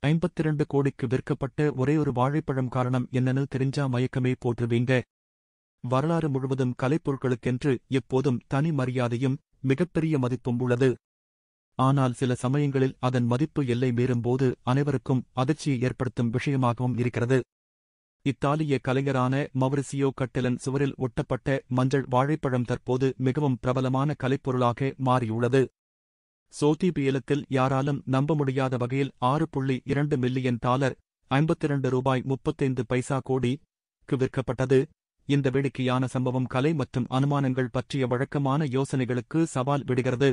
52 கோடிக்கு விற்கப்பட்ட ஒரேயொரு வாழைப்பழம் காரணம் என்னன்னு தெரிஞ்சா மயக்கமே போட்டுருவீங்க. வரலாறு முழுவதும் கலைப்பொருட்களுக்கென்று எப்போதும் தனி மரியாதையும் மிகப்பெரிய மதிப்பும் உள்ளது. ஆனால் சில சமயங்களில் அதன் மதிப்பு எல்லை மீறும்போது அனைவருக்கும் அதிர்ச்சியை ஏற்படுத்தும் விஷயமாகவும் இருக்கிறது. இத்தாலிய கலைஞரான மௌரிசியோ கட்டெலன் சுவரில் ஒட்டப்பட்ட மஞ்சள் வாழைப்பழம் தற்போது மிகவும் பிரபலமான கலைப்பொருளாக மாறியுள்ளது. சோதீபியலத்தில் யாராலும் நம்ப முடியாத வகையில் 6.2 மில்லியன் டாலர் $52.35 கோடிக்கு விற்கப்பட்டது. இந்த வேடிக்கையான சம்பவம் கலை மற்றும் அனுமானங்கள் பற்றிய வழக்கமான யோசனைகளுக்கு சவால் விடுகிறது.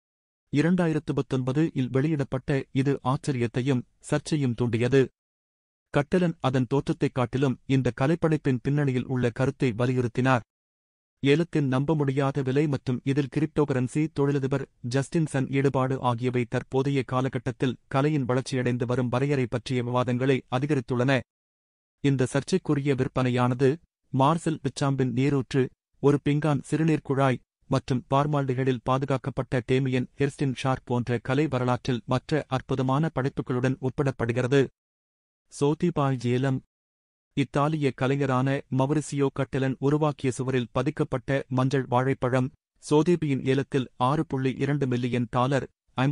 2019 இல் வெளியிடப்பட்ட இது ஆச்சரியத்தையும் சர்ச்சையும் தூண்டியது. கட்டெலன் அதன் தோற்றத்தைக் காட்டிலும் இந்த கலைப்படைப்பின் பின்னணியில் உள்ள கருத்தை வலியுறுத்தினார். ஏலத்தின் நம்ப முடியாத விலை மற்றும் இதில் கிரிப்டோகரன்சி தொழிலதிபர் ஜஸ்டின் சன் ஈடுபாடு ஆகியவை தற்போதைய காலகட்டத்தில் கலையின் வளர்ச்சியடைந்து வரும் வரையறை பற்றிய விவாதங்களை அதிகரித்துள்ளன. இந்த சர்ச்சைக்குரிய விற்பனையானது மார்செல் பிச்சாம்பின் நீரூற்று, ஒரு பிங்கான் சிறுநீர் குழாய் மற்றும் பார்மால்டிகைடில் பாதுகாக்கப்பட்ட டேமியன் ஹெர்ஸ்டின் ஷார்க் போன்ற கலை வரலாற்றில் மற்ற அற்புதமான படைப்புகளுடன் ஒப்பிடப்படுகிறது. சோதீபாய் ஏலம். இத்தாலிய கலைஞரான மௌரிசியோ கட்டெலன் உருவாக்கிய சுவரில் பதிக்கப்பட்ட மஞ்சள் வாழைப்பழம் சோதீபியின் ஏலத்தில் 6.2 மில்லியன் டாலர்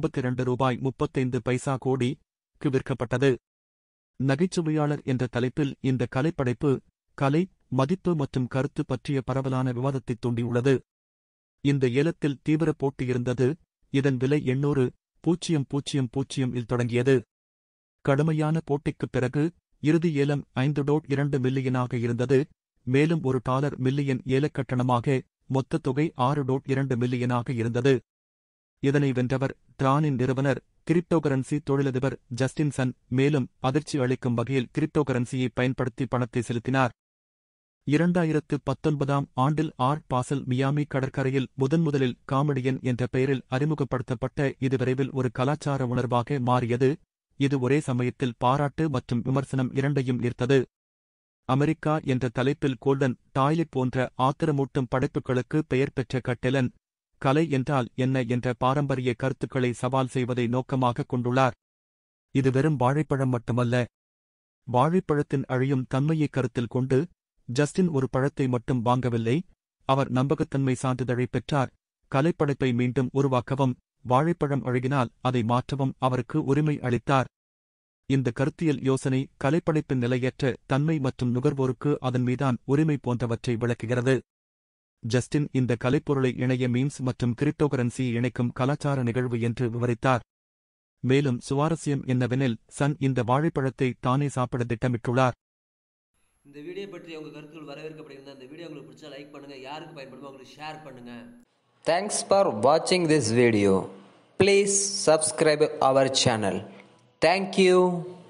$52.35 கோடிக்கு விற்கப்பட்டது. நகைச்சுவையாளர் என்ற தலைப்பில் இந்த கலைப்படைப்பு கலை, மதிப்பு மற்றும் கருத்து பற்றிய பரவலான விவாதத்தைத் தூண்டியுள்ளது. இந்த ஏலத்தில் தீவிர போட்டி இருந்தது. இதன் விலை 800,000 இல் தொடங்கியது. கடுமையான போட்டிக்குப் பிறகு இறுதி ஏலம் 5.2 மில்லியனாக இருந்தது. மேலும் $1 மில்லியன் ஏலக்கட்டணமாக மொத்த தொகை 6.2 மில்லியனாக இருந்தது. இதனை வென்றவர் டிரானின் நிறுவனர் கிரிப்டோகரன்சி தொழிலதிபர் ஜஸ்டின் சன். மேலும் அதிர்ச்சி அளிக்கும் வகையில் கிரிப்டோகரன்சியை பயன்படுத்தி பணத்தை செலுத்தினார். 2019ஆம் ஆண்டில் ஆர்ட் பாசல் மியாமி கடற்கரையில் முதன்முதலில் காமெடியன் என்ற பெயரில் அறிமுகப்படுத்தப்பட்ட இது விரைவில் ஒரு கலாச்சார உணர்வாக மாறியது. இது ஒரே சமயத்தில் பாராட்டு மற்றும் விமர்சனம் இரண்டையும் ஈர்த்தது. அமெரிக்கா என்ற தலைப்பில் கோல்டன் டாய்லெட் போன்ற ஆத்திரமூட்டும் படைப்புகளுக்கு பெயர் பெற்ற கட்டெலன், கலை என்றால் என்ன என்ற பாரம்பரிய கருத்துக்களை சவால் செய்வதை நோக்கமாக கொண்டுள்ளார். இது வெறும் வாழைப்பழம் மட்டுமல்ல. வாழைப்பழத்தின் அழியும் தன்மையை கருத்தில் கொண்டு ஜஸ்டின் ஒரு பழத்தை மட்டும் வாங்கவில்லை, அவர் நம்பகத்தன்மை சான்றிதழை பெற்றார். கலைப்படைப்பை மீண்டும் உருவாக்கவும், வாழைப்பழம் அழுகினால் அதை மாற்றவும் அவருக்கு உரிமை அளித்தார். இந்த கருத்தியல் யோசனை கலைப்படைப்பின் நிலையற்ற தன்மை மற்றும் நுகர்வோருக்கு அதன் மீதான் உரிமை போன்றவற்றை விளக்குகிறது. ஜஸ்டின் இந்த கலைப்பொருளை இணைய மீம்ஸ் மற்றும் கிரிப்டோகரன்சியை இணைக்கும் கலாச்சார நிகழ்வு என்று விவரித்தார். மேலும் சுவாரஸ்யம் என்னவெனில் சன் இந்த வாழைப்பழத்தை தானே சாப்பிட திட்டமிட்டுள்ளார். இந்த வீடியோ பற்றி உங்கள் கருத்துக்கள் வரவேற்கப்படுகிறது. இந்த வீடியோ உங்களுக்கு பிடிச்சா லைக் பண்ணுங்க, யாருக்கு பயன்படுமோ அவங்களுக்கு ஷேர் பண்ணுங்க. Thanks for watching this video. Please subscribe our channel. Thank you.